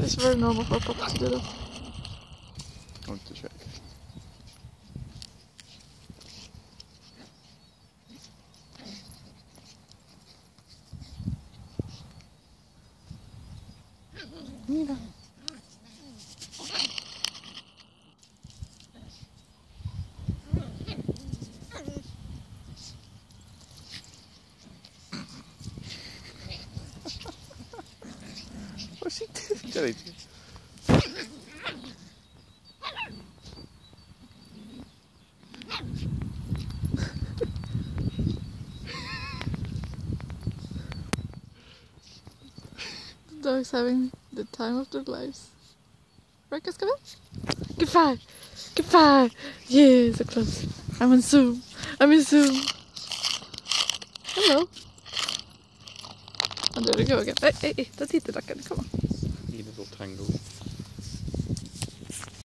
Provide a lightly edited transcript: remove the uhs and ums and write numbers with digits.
It's very normal for a puppy to do that. I want to check. Mira. What's he doing? The dog's having the time of their lives. Right, Cascabel? Goodbye! Goodbye! Yeah, so close. I'm on Zoom. I'm in Zoom. Hello. And there we go again. Hey, that's it, the duck. Come on. In a little tangle.